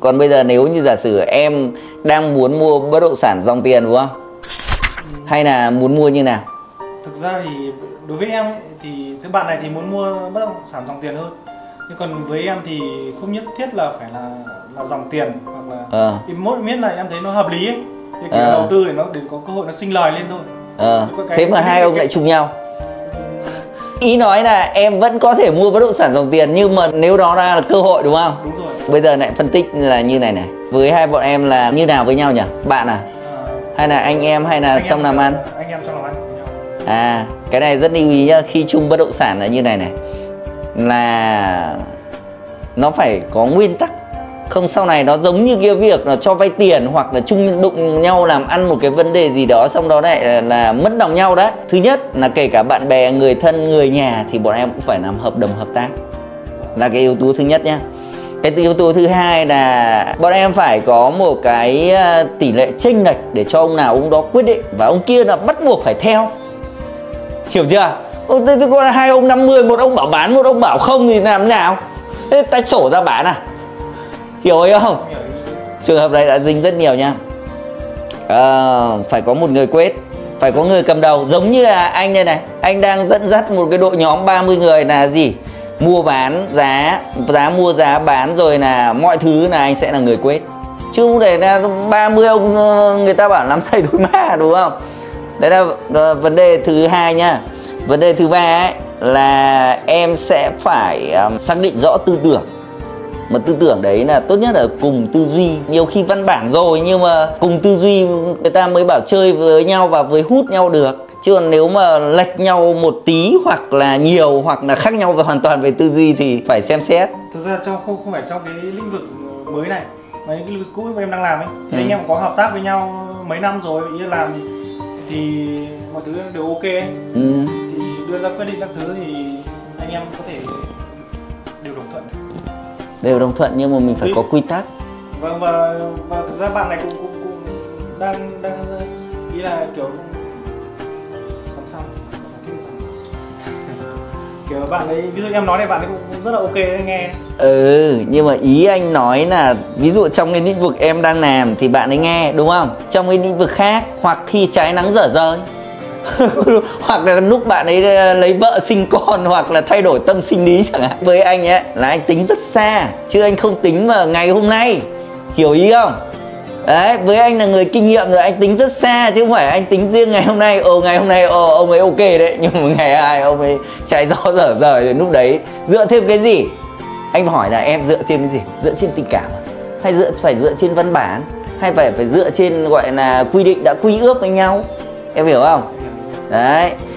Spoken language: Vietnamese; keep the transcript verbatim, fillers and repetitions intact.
Còn bây giờ nếu như giả sử em đang muốn mua bất động sản dòng tiền đúng không? Ừ. Hay là muốn mua như nào? Thực ra thì đối với em ấy, thì thứ bạn này thì muốn mua bất động sản dòng tiền hơn. Nhưng còn với em thì không nhất thiết là phải là là dòng tiền, hoặc là ờ. thì mỗi miết này em thấy nó hợp lý ấy. Thì kiểu ờ. đầu tư để nó để có cơ hội nó sinh lời lên thôi. Ờ. Thế mà hai ông lại trùng nhau. Ý nói là em vẫn có thể mua bất động sản dòng tiền, nhưng mà nếu đó là cơ hội đúng không? Đúng rồi. Bây giờ lại phân tích là như này này. Với hai bọn em là như nào với nhau nhỉ? Bạn à? À. Hay là anh em hay là anh trong em, làm ăn? Anh em trong làm ăn. À, cái này rất lưu ý nhá. Khi chung bất động sản là như này này, là nó phải có nguyên tắc. Không sau này nó giống như cái việc là cho vay tiền hoặc là chung đụng nhau làm ăn một cái vấn đề gì đó, xong đó lại là, là mất lòng nhau đấy. Thứ nhất là kể cả bạn bè, người thân, người nhà thì bọn em cũng phải làm hợp đồng hợp tác, là cái yếu tố thứ nhất nhá. Cái yếu tố thứ hai là bọn em phải có một cái tỷ lệ chênh lệch để cho ông nào ông đó quyết định và ông kia là bắt buộc phải theo. Hiểu chưa? Thế có hai ông năm mươi, một ông bảo bán, một ông bảo không thì làm thế nào? Thế tách sổ ra bán à? Hiểu ấy không? Trường hợp này đã dính rất nhiều nha. À, phải có một người quyết, phải có người cầm đầu. Giống như là anh đây này, anh đang dẫn dắt một cái đội nhóm ba mươi người là gì? Mua bán, giá, giá mua giá bán, rồi là mọi thứ là anh sẽ là người quyết. Chứ không để là ba mươi ông người ta bảo làm thầy đối ma, đúng không? Đấy là, là vấn đề thứ hai nhá. Vấn đề thứ ba ấy là em sẽ phải um, xác định rõ tư tưởng. Mà tư tưởng đấy là tốt nhất là cùng tư duy. Nhiều khi văn bản rồi nhưng mà cùng tư duy người ta mới bảo chơi với nhau và với hút nhau được. Chứ còn nếu mà lệch nhau một tí hoặc là nhiều hoặc là khác nhau về hoàn toàn về tư duy thì phải xem xét. Thực ra trong không không phải trong cái lĩnh vực mới này, mà những cái lĩnh vực cũ mà em đang làm ấy, thì ừ. anh em có hợp tác với nhau mấy năm rồi, ý là làm thì, thì mọi thứ đều ok ấy. Ừ. Thì đưa ra quyết định các thứ thì anh em có thể đều đồng thuận. Đều đồng thuận nhưng mà mình phải Ý. có quy tắc. Vâng, và, và thực ra bạn này cũng, cũng, cũng đang, đang ý là kiểu làm sao kiểu bạn ấy, ví dụ em nói này bạn ấy cũng rất là ok đấy nghe. Ừ, nhưng mà ý anh nói là ví dụ trong cái lĩnh vực em đang làm thì bạn ấy nghe đúng không? Trong cái lĩnh vực khác hoặc khi trái nắng dở rơi hoặc là lúc bạn ấy lấy vợ sinh con hoặc là thay đổi tâm sinh lý chẳng hạn. Với anh ấy là anh tính rất xa chứ anh không tính mà ngày hôm nay. Hiểu ý không? Đấy, với anh là người kinh nghiệm rồi, anh tính rất xa chứ không phải anh tính riêng ngày hôm nay. Ồ ngày hôm nay ồ, ông ấy ok đấy, nhưng mà ngày hai ông ấy trái gió dở rời rồi, lúc đấy dựa thêm cái gì? Anh hỏi là em dựa trên cái gì? Dựa trên tình cảm hay dựa phải dựa trên văn bản, hay phải phải dựa trên gọi là quy định đã quy ước với nhau? Em hiểu không? Đấy,